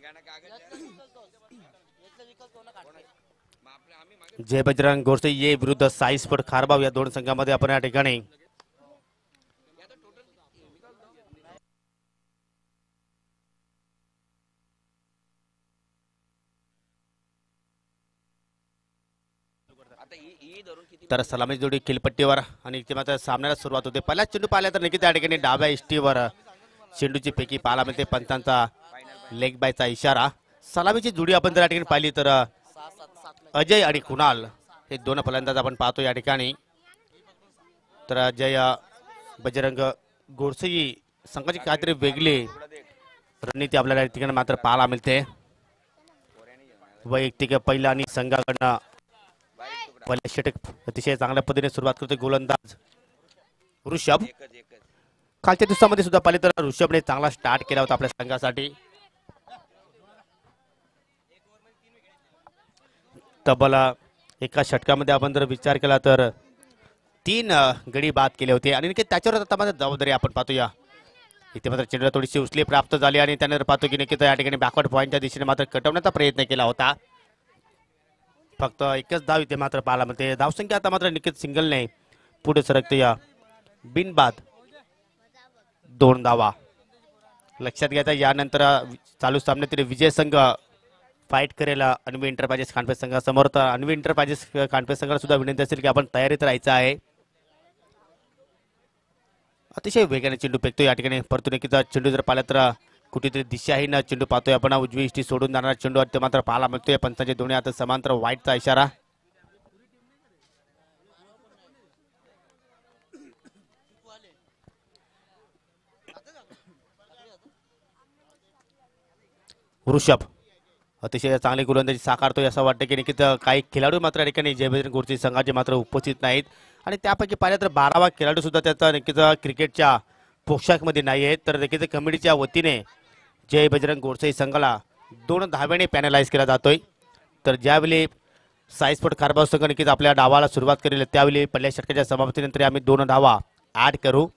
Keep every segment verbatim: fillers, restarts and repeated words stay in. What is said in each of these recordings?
जय बजरंग गोरसे ये विरुद्ध साई स्पोर्ट खारबाव या दोन संघामध्ये आपण या ठिकाणी तर सलामी जोडी खेळपट्टीवर आणि इथे मात्र सामन्याला सुरुवात होते. पहिला चेंडू पाहिला तर नक्कीच त्या ठिकाणी डाव्या इष्टीवर चेंडूची फेकी पाहायला मिळते. पंचांचा लेग बायचा इशारा. सलामीची जोडी आपण जर या ठिकाणी पाहिली तर अजय आणि कुणाल हे दोन फलंदाज आपण पाहतो या ठिकाणी. तर अजय बजरंग गोरसे संघाची काहीतरी वेगळी रणनीती आपल्याला या ठिकाणी मात्र पाहायला मिळते. वैयक्तिक पहिला आणि संघाकडनं पहिल्या षटक अतिशय चांगल्या पद्धतीने सुरुवात करतो गोलंदाज ऋषभ. कालच्या दिवसामध्ये सुद्धा पाहिले तर ऋषभने चांगला स्टार्ट केला होता आपल्या संघासाठी. तब्बल एका षटकामध्ये आपण जर विचार केला तर तीन गडी बाद केले होते आणि त्याच्यावर आता मात्र जबाबदारी आपण पाहतोया. इथे मात्र चेंडूला थोडीशी उचली प्राप्त झाली आणि त्यानंतर पाहतो की नक्कीच या ठिकाणी बॅकवर्ड पॉईंटच्या दिशेने मात्र कटवण्याचा प्रयत्न केला होता. फक्त एकच धाव इथे मात्र पाहायला मिळते. धावसंख्या आता मात्र नक्कीच सिंगलने पुढे सरकते. या बिनबाद दोन धावा. लक्षात घ्यायचा यानंतर चालू सामन्यातील विजय संघ फाईट करेल अन्वी एंटरप्राइजेस कानपेस संघासमोर. तर अन्वी एंटरप्राइजेस कानपेस संघाला सुद्धा विनंती असेल की आपण तयारीत राहायचं आहे. अतिशय वेगाने चेंडू फेकतो या ठिकाणी. परंतु नक्कीच चेंडू जर पाहिला तर कुठेतरी दिशाहीन चेंडू पाहतोय आपण. उजवी इष्टी सोडून जाणारा चेंडू ते मात्र पाहायला मिळतोय. पंचांचे दोन्ही आता समांतर वाईटचा इशारा. ऋषभ अतिशय चांगली गोलंदाजी साकारतोय असं वाटतं की नक्कीच काही खेळाडू मात्र या ठिकाणी जय बजरंग गोरसे संघाचे मात्र उपस्थित नाहीत आणि त्यापैकी पाहिलं तर बारावा खेळाडू सुद्धा त्याचा नक्कीच क्रिकेटच्या पोशाखमध्ये नाही आहे. तर नक्कीच कमिटीच्या वतीने जय बजरंग गोरसे संघाला दोन धाव्याने पॅनलाइज केला जातोय. तर ज्यावेळी साई स्पोर्ट खारबाव संघ नक्कीच आपल्या डावाला सुरुवात करेल त्यावेळी पहिल्या षटकाच्या समाप्तीनंतर आम्ही दोन धावा ऍड करू.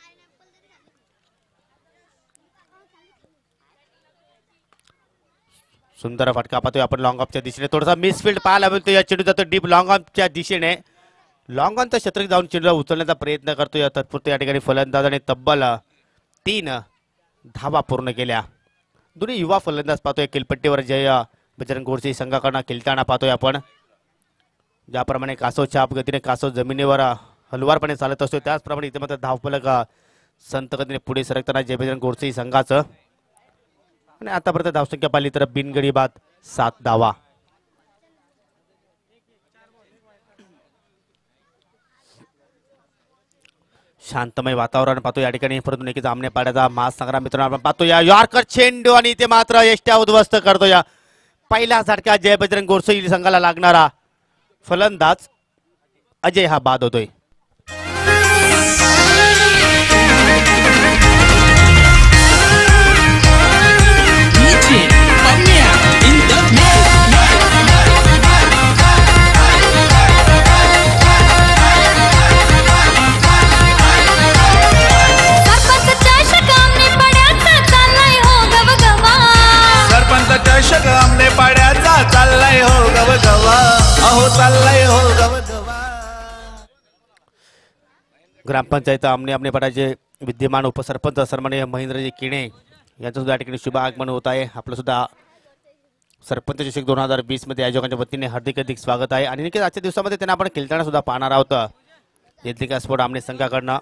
सुंदर फटका पाहतोय आपण लॉंग ऑफच्या दिशेने. थोडासा मिसफिल्ड पाहायला मिळतो. या चेंडू जातो डीप लॉंग ऑफच्या दिशेने. लॉंग ऑनचं शतक जाऊन चेंडूला उचलण्याचा प्रयत्न करतोय. तत्पुरते या ठिकाणी फलंदाजाने तब्बल तीन धावा पूर्ण केल्या. दोन्ही युवा फलंदाज पाहतोय खेळपट्टीवर जय बजरंग गोरसे संघाकडनं खेळताना पाहतोय आपण. ज्याप्रमाणे कासव छाप गतीने कासव जमिनीवर हलवारपणे चालत असतो त्याचप्रमाणे इथे मात्र धावफलक संत गतीने पुढे सरकताना जय बजरंग गोरसे संघाचं. आणि आतापर्यंत धावसंख्या पाहिली तर बिनगडी बाद सात धावा. शांतमय वातावरण पाहतो या ठिकाणी. परंतु नक्कीच आमने पाड्याचा मास संग्राम मित्रांनो आपण पाहतो. या यॉर्कर चेंडू आणि ते मात्र यष्ट्या उद्ध्वस्त करतो. या पहिला झटका जय बजरंग गोरसे संघाला लागणारा फलंदाज अजय हा बाद होतोय. चषक आमने पाड्याचा चाललाय हो गवगवा. अहो चाललाय हो गवगवा. ग्रामपंचायत आमने आमने पाड्याचे विद्यमान उपसरपंच सन्माननीय महेंद्रजी किणे यांचं सुद्धा या ठिकाणी शुभ आगमन होत आहे. आपलं सुद्धा सरपंच चषक दोन हजार वीस मध्ये आयोजकांच्या वतीने हार्दिक हार्दिक स्वागत आहे. आणि नक्कीच आजच्या दिवसामध्ये त्यांना आपण खेळताना सुद्धा पाहणार आहोत येथील स्पोर्ट आमने संघाकडनं.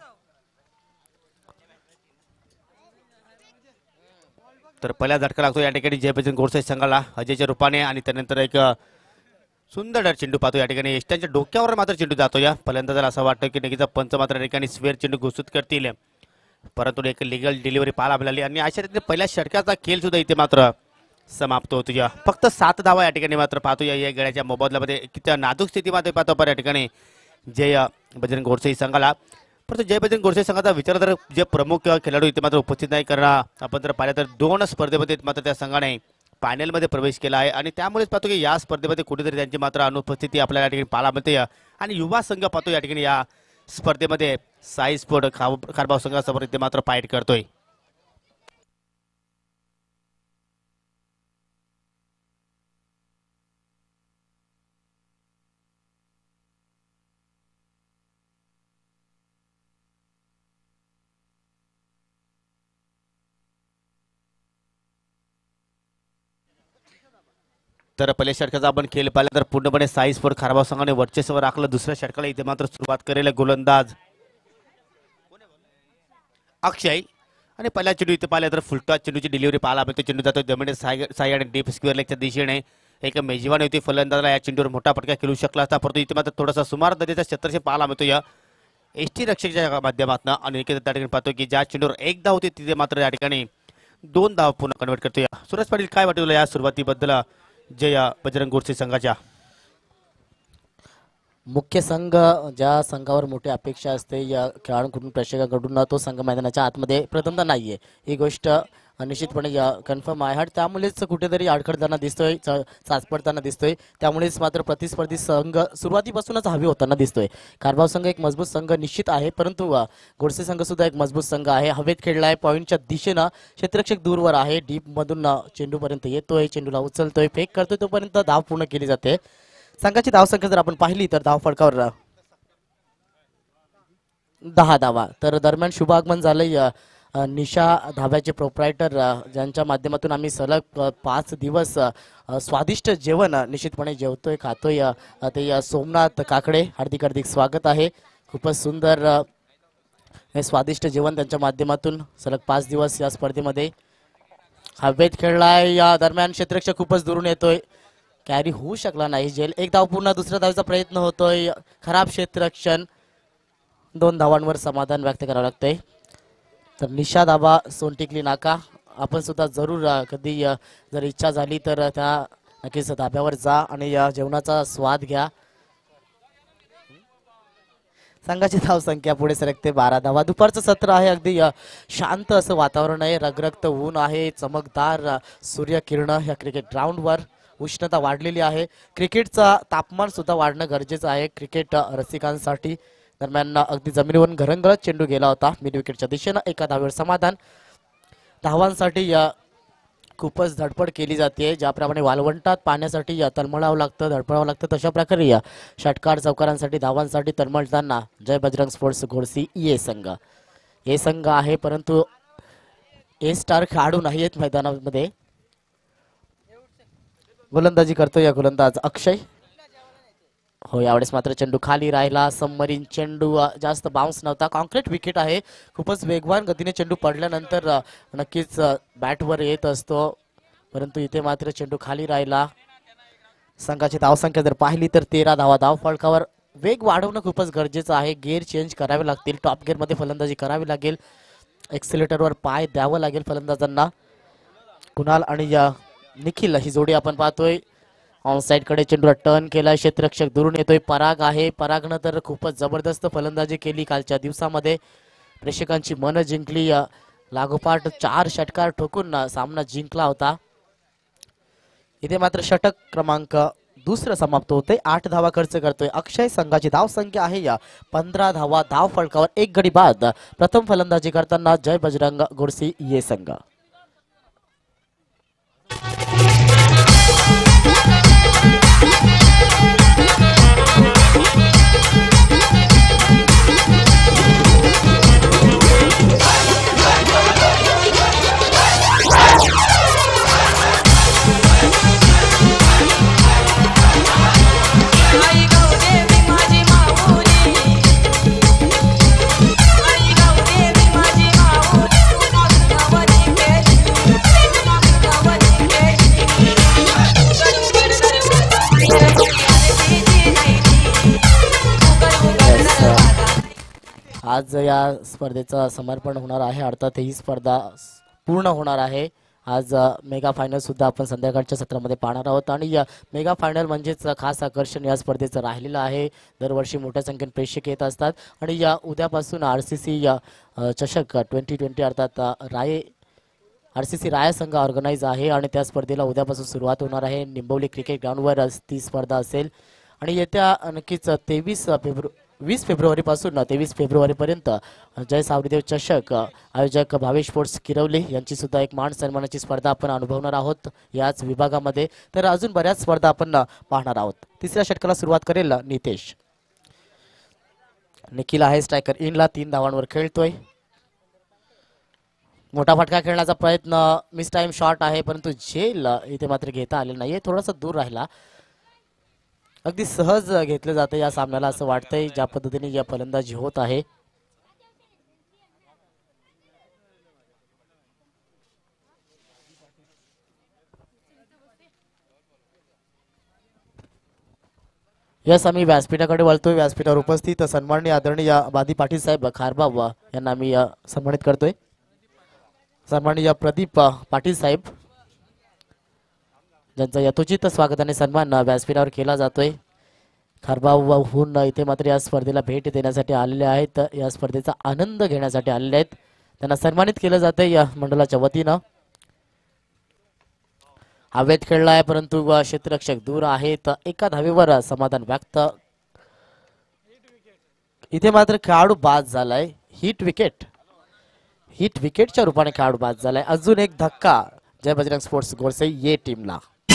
तर पहिला झटका लागतो या ठिकाणी जय बजरंग गोरसे संघाला अजयच्या रूपाने. आणि त्यानंतर एक सुंदर चेंडू पाहतो या ठिकाणी. यष्ट्यांच्या डोक्यावर मात्र चेंडू जातो. या फलंदाजाला असं वाटतं की नक्कीच पंच मात्र या ठिकाणी स्वेअर चेंडू घोषित करतील. परंतु एक लिगल डिलिव्हरी पाहायला मिळाली आणि अशा रीतीने पहिल्या षटकाचा खेळ सुद्धा इथे मात्र समाप्त होतो. या फक्त सात धावा या ठिकाणी मात्र पाहतो. या गड्याच्या मोबदल्यामध्ये किती नाजूक स्थितीमध्ये पाहतो पण या ठिकाणी जय बजरंग गोरसे संघाला. परंतु जय बजरंग गोरसे संघाचा विचार तर जे प्रमुख खेळाडू इथे मात्र उपस्थित नाही करणार. आपण जर पाहिलं तर दोन स्पर्धेमध्ये मात्र त्या संघाने फायनलमध्ये प्रवेश केला आहे आणि त्यामुळेच पाहतो की या स्पर्धेमध्ये कुठेतरी त्यांची मात्र अनुपस्थिती आपल्याला या ठिकाणी पाहायला मिळते. आणि युवा संघ पाहतो या ठिकाणी या स्पर्धेमध्ये साई स्पोर्ट खारबाव संघासमोर इथे मात्र फाईट करतोय. तर पहिल्या षटकाचा आपण खेळ पाहिला तर पूर्णपणे साई स्पोर्ट खारबाव संघाने वर्चस्व राखलं. दुसऱ्या षटकाला इथे मात्र सुरुवात करेल गोलंदाज अक्षय आणि पहिल्या चेंडू इथे पाहिलं तर फुलटॉस चेंडूची डिलिव्हरी पाहायला मिळते. चेंडू जातो जमिनीत साई साई आणि डीप स्क्वेअर लेगच्या दिशेने. एक मेजवान होती फलंदाजाला या चेंडूवर मोठा फटका खेळू शकला असता, परंतु इथे मात्र थोडासा सुमार दर्जाचा क्षेत्रक्षेत्र पाहायला मिळतो या एस टी रक्षकच्या माध्यमातून. आणि त्या ठिकाणी पाहतो की ज्या चेंडूवर एक धाव होती तिथे मात्र या ठिकाणी दोन धाव पुन्हा कन्वर्ट करतो. या सुरेश पाटील काय वाटलं या सुरुवातीबद्दल जे या बजरंग गोडसे संघाच्या? मुख्य संघ ज्या संघावर मोठी अपेक्षा असते या खेळाडूंकडून प्रेक्षकांकडून तो संघ मैदानाच्या आतमध्ये प्रथमतः नाहीये, ही गोष्ट निश्चितपणे कन्फर्म आहे. आणि त्यामुळेच कुठेतरी अडखळताना दिसतोय, चाचपडताना दिसतोय. त्यामुळेच मात्र प्रतिस्पर्धी संघ सुरुवातीपासूनच हवी होताना दिसतोय. खारबाव संघ एक मजबूत संघ निश्चित आहे, परंतु गोडसे संघ सुद्धा एक मजबूत संघ आहे. हवेत खेळलाय, पॉईंटच्या दिशेनं क्षेत्ररक्षक दूरवर आहे, डीप मधून चेंडूपर्यंत येतोय, चेंडूला उचलतोय, फेक करतोय, तोपर्यंत धाव पूर्ण केली जाते. संघाची धावसंख्या जर आपण पाहिली तर धाव फडकावर दहा धावा. तर दरम्यान शुभागमन झालंय निशा धाब्याचे प्रोप्रायटर, ज्यांच्या माध्यमातून आम्ही सलग पाच दिवस स्वादिष्ट जेवण निश्चितपणे जेवतोय, खातोय. ते सोमनाथ काकडे, हार्दिक हार्दिक स्वागत आहे. खूपच सुंदर हे स्वादिष्ट जेवण त्यांच्या माध्यमातून सलग पाच दिवस या स्पर्धेमध्ये हवेत खेळलाय. या दरम्यान क्षेत्ररक्षक खूपच दुरून येतोय, कॅरी होऊ शकला नाही. जेल एक धाव पूर्ण, दुसऱ्या धावचा प्रयत्न होतोय. खराब क्षेत्ररक्षण, दोन धावांवर समाधान व्यक्त करावं लागतंय. तर निशा धाबा सोनटिकली नाका, आपण सुद्धा जरूर कधी जर इच्छा झाली तर त्या नक्कीच धाब्यावर जा आणि या जेवणाचा स्वाद घ्या. संघाची धाव संख्या पुढे सरकते बारा धावा. दुपारचं सत्र आहे, अगदी शांत असं वातावरण आहे, रगरगत ऊन आहे, चमकदार सूर्यकिरण या क्रिकेट ग्राउंडवर. उष्णता वाढलेली आहे, क्रिकेटचा तापमान सुद्धा वाढणं गरजेचं आहे क्रिकेट रसिकांसाठी. दरम्यान अगदी जमिनीवरून घरंगळत चेंडू गेला होता मिड विकेटच्या दिशेनं. एका धावेवर समाधान. धावांसाठी या खूपच धडपड केली जाते, ज्याप्रमाणे वालवंटात पाण्यासाठी तळमळावं लागतं, धडपडावं लागतं, तशा प्रकारे या षटकार चौकारांसाठी धावांसाठी तळमळताना जय बजरंग स्पोर्ट्स घोडसी ए संघ ए संघ आहे, परंतु ए स्टार खेळाडू नाही आहेत मैदानामध्ये. गोलंदाजी करतो या गोलंदाज अक्षय. हो, यावेळेस मात्र चेंडू खाली राहिला. सबमरीन चेंडू, जास्त बाउन्स नव्हता. कॉन्क्रीट विकेट आहे, खूपच वेगवान गतीने चेंडू पडल्यानंतर नक्कीच बॅटवर येत असतो, परंतु इथे मात्र चेंडू खाली राहिला. संघाची धावसंख्या जर पाहिली तर तेरा धावा. धाव फळकावर वेग वाढवणं खूपच गरजेचं आहे. गेअर चेंज करावे लागतील, टॉप गेअरमध्ये फलंदाजी करावी लागेल, एक्सिलेटरवर पाय द्यावं लागेल फलंदाजांना. कुणाल आणि या निखिल ही जोडी आपण पाहतोय. ऑन साइड कडे चेंडूला टर्न केला, क्षेत्ररक्षक दुरून येतोय. पराग आहे, परागनं तर खूपच जबरदस्त फलंदाजी केली कालच्या दिवसामध्ये, प्रेक्षकांची मन जिंकली. लागोपाठ चार षटकार ठोकून सामना जिंकला होता. इथे मात्र षटक क्रमांक दुसरं समाप्त होते. आठ धावा खर्च करतोय अक्षय. संघाची धाव संख्या आहे या पंधरा धावा. धाव फळकावर एक गडी बाद. प्रथम फलंदाजी करताना जय बजरंग गोडसी ये संघ. आज या स्पर्धेचं समर्पण होणार आहे, अर्थात ही स्पर्धा पूर्ण होणार आहे. आज मेगा फायनल सुद्धा आपण संध्याकाळच्या सत्रामध्ये पाहणार आहोत. आणि या मेगा फायनल म्हणजेच खास आकर्षण या स्पर्धेचं राहिलेलं आहे. दरवर्षी मोठ्या संख्येने प्रेक्षक येत असतात. आणि या उद्यापासून आर सी सी या चषक ट्वेंटी ट्वेंटी अर्थात Rai R C C Raya संघ ऑर्गनाईज आहे आणि त्या स्पर्धेला उद्यापासून सुरुवात होणार आहे. निंबवली क्रिकेट ग्राउंडवर ती स्पर्धा असेल. आणि येत्या नक्कीच तेवीस फेब्रुवारी वीस फेब्रुवारी पासून तेवीस फेब्रुवारी पर्यंत जय सावरीदेव चषक आयोजक भावेश स्पोर्ट्स किरवली यांची सुद्धा एक मान सन्मानाची स्पर्धा आपण अनुभवणार आहोत याच विभागामध्ये. तर अजून बऱ्याच स्पर्धा आपण पाहणार आहोत. तिसऱ्या षटकाला सुरुवात करेल नितेश. निखिल आहे स्ट्रायकर इनला, तीन धावांवर खेळतोय. मोठा फटका खेळण्याचा प्रयत्न, मिस टाइम शॉट आहे परंतु झेल इथे मात्र घेता आले नाहीये, थोडासा दूर राहिला. अगदी सहज घेतलं जातं या सामन्याला असं वाटतंय ज्या पद्धतीने या फलंदाजी होत आहे. यस, आम्ही व्यासपीठाकडे वळतोय. व्यासपीठावर उपस्थित सन्माननीय आदरणीय बादी पाटील साहेब खारबाव यांना मी सन्मानित करतोय. सन्माननीय प्रदीप पाटील साहेब ज्यांचा यथोचित स्वागत आणि सन्मान व्यासपीठावर केला जातोय. खारबावहून इथे मात्र या स्पर्धेला भेट देण्यासाठी आलेले आहेत, या स्पर्धेचा आनंद घेण्यासाठी आलेले आहेत. त्यांना सन्मानित केलं जातंय या मंडळाच्या वतीनं. हवेत खेळला आहे परंतु क्षेत्ररक्षक दूर आहेत, एका धावेवर समाधान व्यक्त. इथे मात्र खेळाडू बाद झालाय. हिट विकेट हिट विकेटच्या रूपाने खेळाडू बाद झालाय. अजून एक धक्का जय बजरंग स्पोर्ट्स गोरसाई ये टीमला.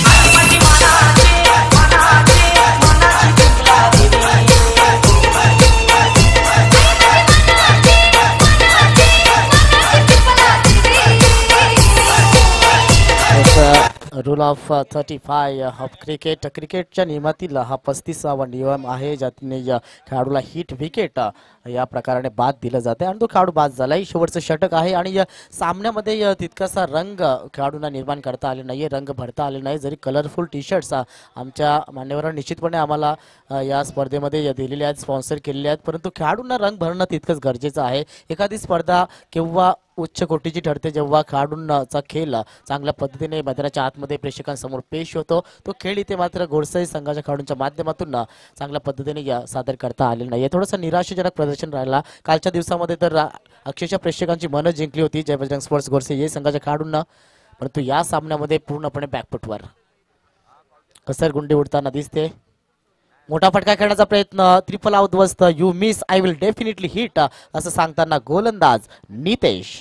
Rule of thirty five of cricket, क्रिकेटच्या नियमातील हा पस्तीसावा नियम आहे ज्याने खेळाडूला हिट विकेट या प्रकाराने बाद दिलं जाते आणि तो खेळाडू बाद झालाय. शेवटचं षटक आहे आणि या सामन्यामध्ये तितकासा रंग खेळाडूंना निर्माण करता आले नाहीये, रंग भरता आले नाही. जरी कलरफुल टी शर्ट्स आमच्या मान्यवरांनी निश्चितपणे आम्हाला या स्पर्धेमध्ये दिलेले आहेत, स्पॉन्सर केलेले आहेत, परंतु खेळाडूंना रंग भरणं तितकंच गरजेचं आहे. एखादी स्पर्धा किंवा उच्च कोटीची ठरते जेव्हा खेळाडूंचा खेळ चांगल्या पद्धतीने मैदानाच्या आतमध्ये प्रेक्षकांसमोर पेश होतो. तो खेळ इथे मात्र गोरसाई संघाच्या खेळाडूंच्या माध्यमातून चांगल्या पद्धतीने सादर करता आलेला नाही. थोडंसं निराशाजनक प्रदर्शन राहिला. कालच्या दिवसामध्ये तर अक्षरशः प्रेक्षकांची मनं जिंकली होती जय बजरंग स्पोर्ट्स गोरसाई या संघाच्या खेळाडूंना, परंतु या सामन्यामध्ये पूर्णपणे बॅकफुटवर घसरगुंडी उडताना दिसते. मोठा फटका खेळण्याचा प्रयत्न, ट्रिपल आउट उद्ध्वस्त. You miss I will definitely hit असं सांगताना गोलंदाज नितेश.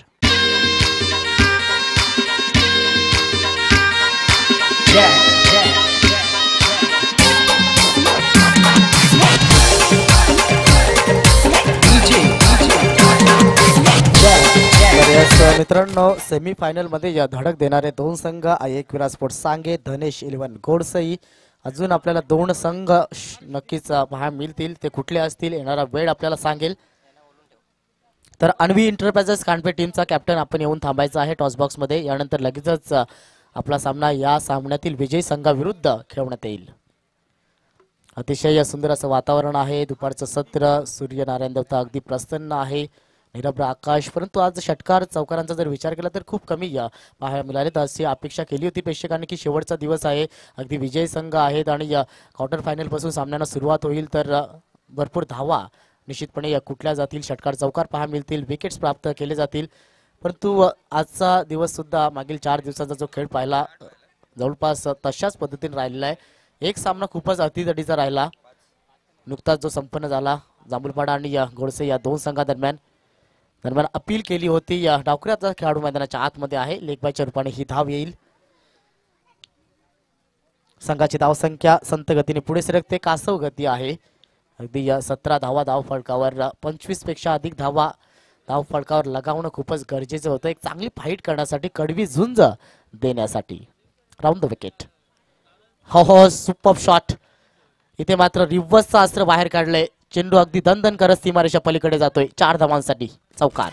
मित्रांनो, सेमी फायनल मध्ये धडक देणारे दोन संघ, एक विराट स्पोर्ट्स सांगे, धनेश इलेव्हन गोरसाई. अजून आपल्याला दोन संघ नक्कीच पाहायला मिळतील, ते कुठले असतील येणारा वेळ आपल्याला सांगेल. तर अन्वी एंटरप्राइजेस कानपे टीमचा कॅप्टन आपण येऊन थांबायचा आहे टॉस बॉक्स मध्ये. यानंतर लगेचच आपला सामना या सामन्यातील विजयी संघाविरुद्ध खेळवण्यात येईल. अतिशय सुंदर असं वातावरण आहे, दुपारचं सत्र, सूर्यनारायण देवता अगदी प्रसन्न आहे, निरभ्र आकाश. परंतु आज षटकार चौकारांचा जर विचार केला तर खूप कमी पाहायला मिळाले. अशी अपेक्षा केली होती प्रेक्षकांनी की शेवटचा दिवस आहे, अगदी विजयी संघ आहेत आणि क्वार्टर फायनल पासून सामन्यांना सुरुवात होईल तर भरपूर धावा निश्चितपणे कुठल्या जातील, षटकार चौकार पाहायला मिळतील, विकेट्स प्राप्त केले जातील. परंतु आजचा दिवस सुद्धा मागील चार दिवसाचा जो खेळ पाहिला जवळपास तशाच पद्धतीने राहिलेला आहे. एक सामना खूपच अतितडीचा राहिला नुकताच जो संपन्न झाला. जांभूलपाडा आणि गोरसाई या दोन संघादरम्यान दरम्यान अपील केली होती. या डावखऱ्याचा खेळाडू मैदानाच्या आतमध्ये आहे, लेगबायच्या रूपाने ही धाव येईल. संघाची धावसंख्या संत गतीने पुढे सरकते, कासव गती आहे. अगदी या सतरा धावा धाव फळकावर, पंचवीस पेक्षा अधिक धावा धाव फळकावर लगावणं खूपच गरजेचं होतं एक चांगली फाईट करण्यासाठी, कडवी झुंज देण्यासाठी. Round the wicket. हो हो, सुपर शॉट. इथे मात्र रिव्हर्सचं अस्त्र बाहेर काढलंय. चेंडू अगदी दणदण करत सीमारेषा पलीकडे जातोय. चार धावांसाठी चौकार.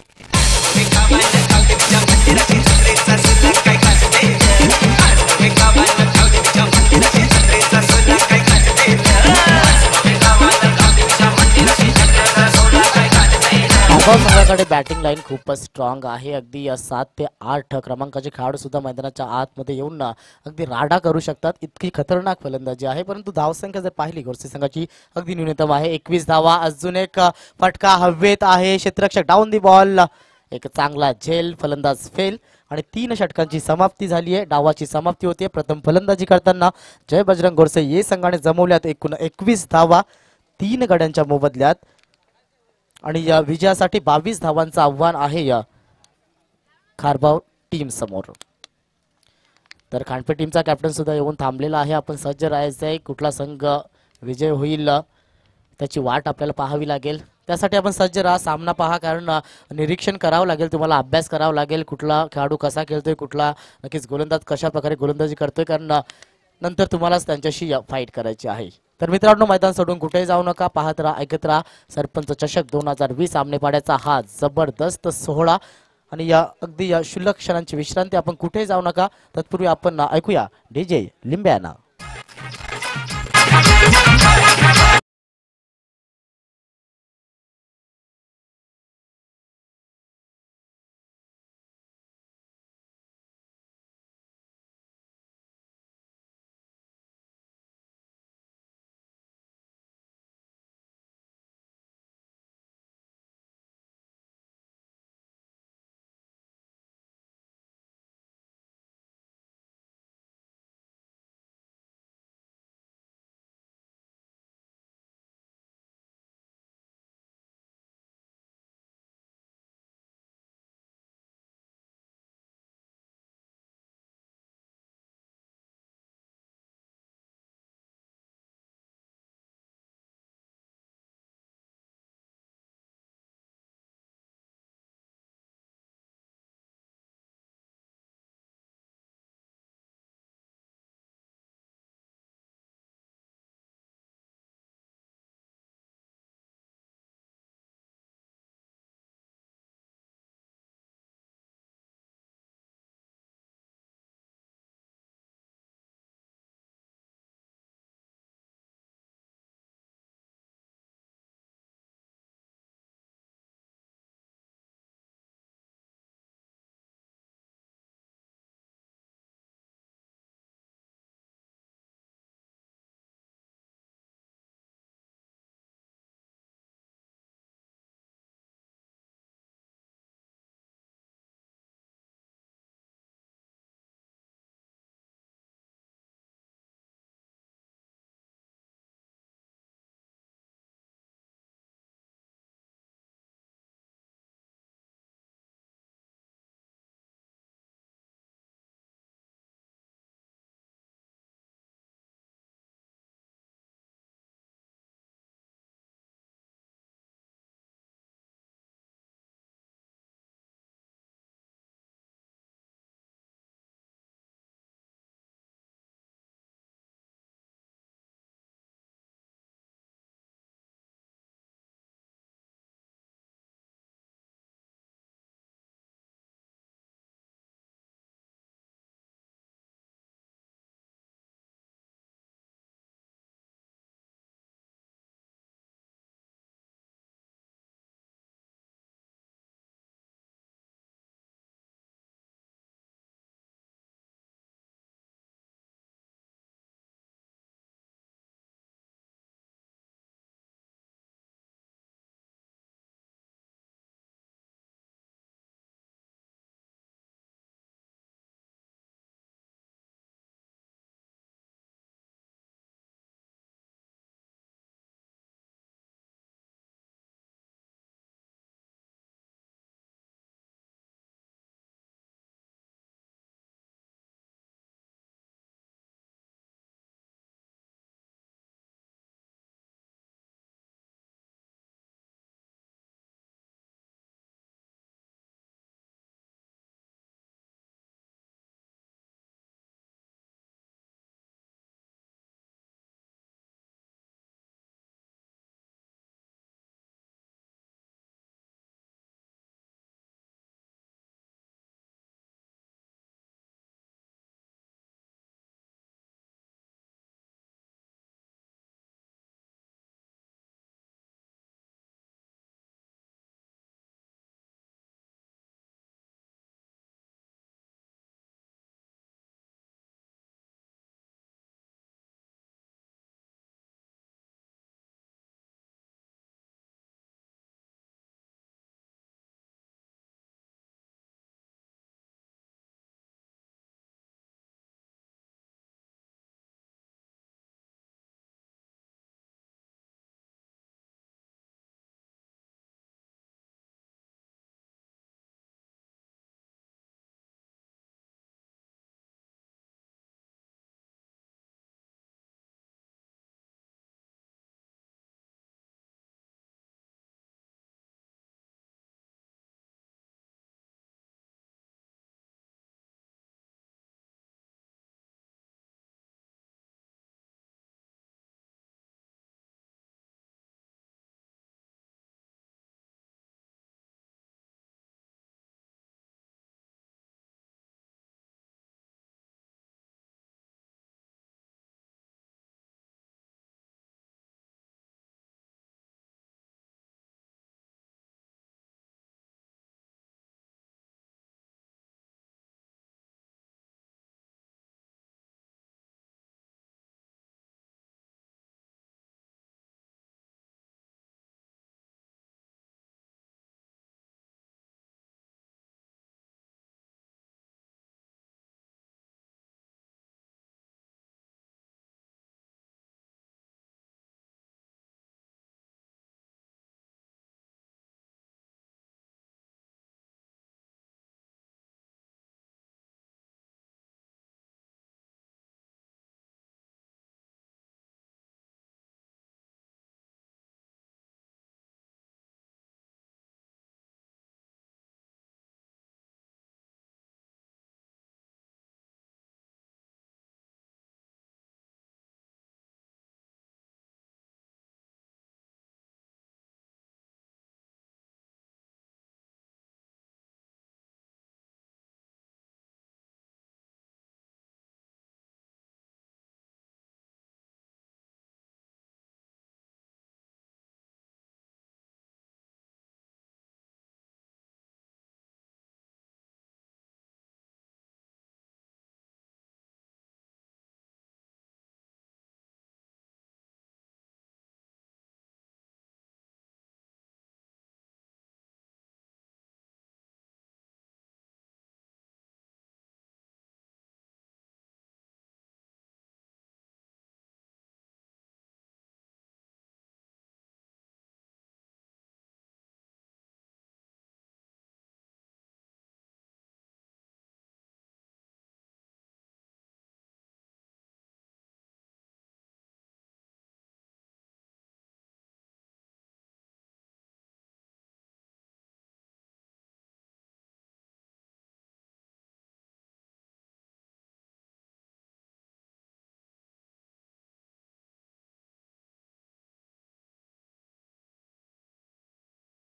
संघाकडे बॅटिंग लाईन खूपच स्ट्रॉंग आहे. अगदी सात ते आठ क्रमांकाचे खेळाडू सुद्धा मैदानाच्या आतमध्ये येऊन अगदी राडा करू शकतात, इतकी खतरनाक फलंदाजी आहे. परंतु धावसंख्या जर पाहिली गोरसाई संघाची अगदी न्यूनतम आहे, एकवीस धावा. अजून एक फटका हवेत आहे, क्षेत्ररक्षक डाऊन दी बॉल, एक चांगला झेल, फलंदाज फेल आणि तीन षटकांची समाप्ती झाली आहे. डावाची समाप्ती होते. प्रथम फलंदाजी करताना जय बजरंग गोरसाई या संघाने जमवल्यात एकूण एकवीस धावा तीन गड्यांच्या मोबदल्यात आणि या विजयासाठी बावीस धावांचं आव्हान आहे या खारबाव टीम समोर. तर खानपे टीमचा कॅप्टन सुद्धा येऊन थांबलेला आहे. आपण सज्ज राहायचं आहे, कुठला संघ विजय होईल त्याची वाट आपल्याला पाहावी लागेल. त्यासाठी आपण सज्ज राहा, सामना पहा, कारण अ, निरीक्षण करावं लागेल तुम्हाला, अभ्यास करावा लागेल, कुठला खेळाडू कसा खेळतोय, कुठला नक्कीच गोलंदाज कशा प्रकारे गोलंदाजी करतोय, कारण अ, नंतर तुम्हालाच त्यांच्याशी फाईट करायची आहे. तर मित्रांनो, मैदान सोडून कुठेही जाऊ नका, पाहत राहा, ऐकत राहा सरपंच चषक दोन हजार वीस सामने पाड्याचा हा जबरदस्त सोहळा. आणि या अगदी या क्षुल्लक क्षणांची विश्रांती, आपण कुठेही जाऊ नका. तत्पूर्वी आपण अ, ऐकूया डीजे लिंब्याना.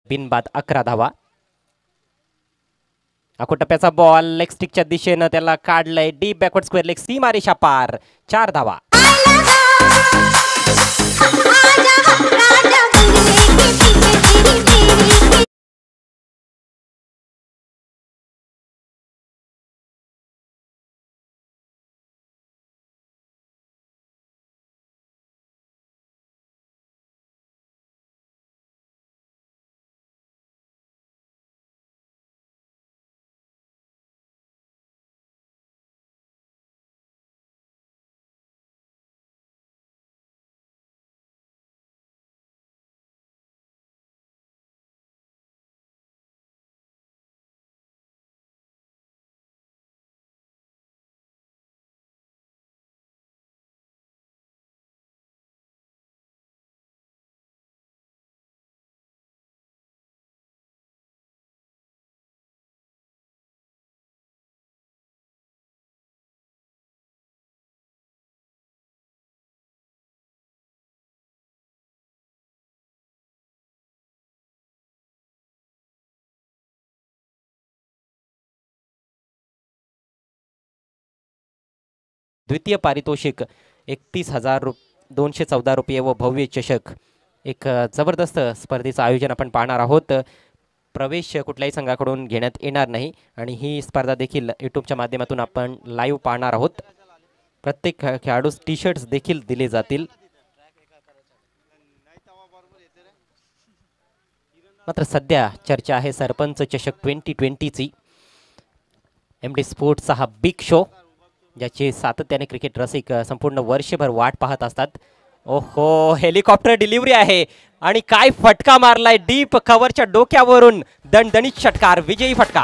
बिनबाद अकरा धावा. आखोटप्प्याचा बॉल लेग स्टिकच्या दिशेनं त्याला काढलंय. डीप बॅकवर्ड स्क्वेअर लेग सीमा रेषा पार. चार धावा. द्वितीय पारितोषिक एकतीस हजार रु दोनशे चौदा रुपये व भव्य चषक. एक जबरदस्त स्पर्धेचं आयोजन आपण पाहणार आहोत. प्रवेश कुठल्याही संघाकडून घेण्यात येणार नाही आणि ही स्पर्धा देखील यूट्यूबच्या माध्यमातून आपण लाईव्ह पाहणार आहोत. प्रत्येक खेळाडूस टी शर्ट्स देखील दिले जातील. मात्र सध्या चर्चा आहे सरपंच चषक ट्वेंटी ट्वेंटीची. एम डी स्पोर्ट्सचा हा बिग शो ज्याची सातत्याने क्रिकेट रसिक संपूर्ण वर्षभर वाट पाहत असतात. ओहो, हेलिकॉप्टर डिलिव्हरी आहे आणि काय फटका मारलाय डीप कव्हरच्या डोक्यावरून. दणदणीत षटकार, विजयी फटका.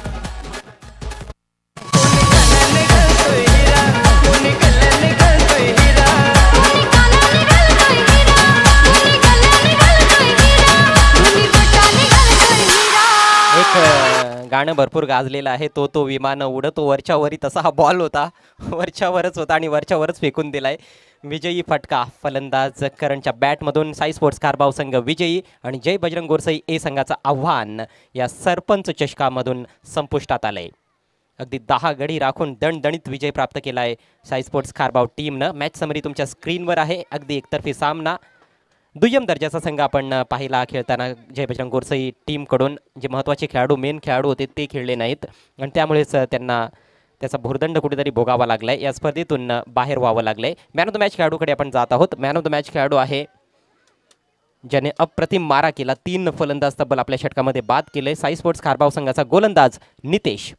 एक गाणं भरपूर गाजलेलं आहे, तो तो विमान उडतो वरच्या वरी, तसा हा बॉल होता. वरच्यावरच होता आणि वरच्यावरच फेकून दिलाय. विजयी फटका. फलंदाज करणच्या बॅटमधून साई स्पोर्ट्स कारभाव संघ विजयी आणि जय बजरंग गोरसाई ए संघाचं आव्हान या सरपंच चषकामधून संपुष्टात आलंय. अगदी दहा गडी राखून दणदणीत विजय प्राप्त केलाय साई स्पोर्ट्स कारभाव टीमनं. मॅच समरी तुमच्या स्क्रीनवर आहे. अगदी एकतर्फी सामना. दुय्यम दर्जाचा संघ आपण पाहिला खेळताना. जय बजरंग गोरसाई टीमकडून जे महत्त्वाचे खेळाडू मेन खेळाडू होते ते खेळले नाहीत आणि त्यामुळेच त्यांना त्याचा भुर्दंड कुठेतरी भोगावा लागलाय. या स्पर्धेतून बाहेर व्हावं लागलंय. मॅन ऑफ द मॅच खेळाडूकडे आपण जात आहोत. मॅन ऑफ द मॅच खेळाडू आहे ज्याने अप्रतिम मारा केला. तीन फलंदाज तब्बल आपल्या षटकामध्ये बाद केले. साई स्पोर्ट्स कारभाव संघाचा गोलंदाज नितेश.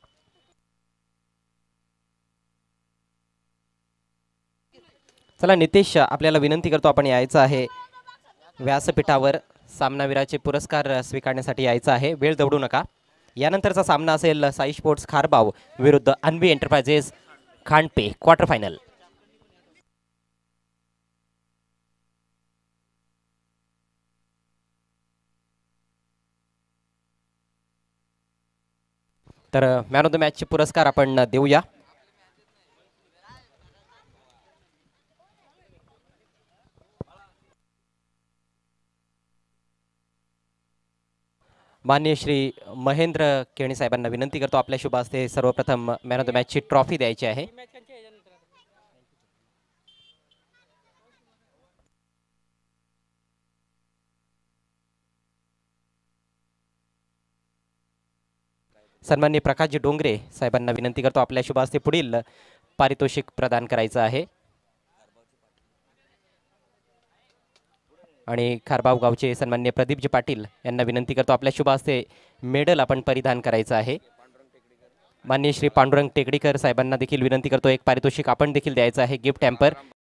चला नितेश, आपल्याला विनंती करतो आपण यायचं आहे व्यासपीठावर. सामनावीराचे पुरस्कार स्वीकारण्यासाठी यायचं आहे. वेळ दवडू नका. यानंतरचा सामना असेल साई स्पोर्ट्स खारबाव विरुद्ध Anvi enterprises Khandpe, quarter final. तर मॅन ऑफ द मॅचचे पुरस्कार आपण देऊया. माननीय श्री महेंद्र केणी साहेबांना विनंती करतो आपल्या शुभ हस्ते सर्वप्रथम मॅन ऑफ द मॅचची ट्रॉफी द्यायची आहे. सन्माननीय प्रकाशजी डोंगरे साहेबांना विनंती करतो आपल्या शुभ हस्ते पुढील पारितोषिक प्रदान करायचं आहे. आणि खारबाव गावचे सन्माननीय प्रदीपजी पाटील यांना विनंती करतो आपल्या शुभ हस्ते मेडल आपण परिधान करायचं आहे. माननीय श्री पांडुरंग टेकडीकर साहेबांना देखील विनंती करतो एक पारितोषिक आपण देखील द्यायचं आहे, गिफ्ट हॅम्पर.